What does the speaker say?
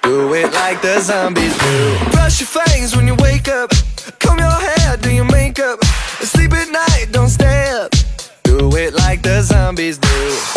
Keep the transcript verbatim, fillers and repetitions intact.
Do it like the zombies do. Brush your fangs when you wake up. Comb your hair, do your makeup. Sleep at night, don't stay up. Do it like the zombies do.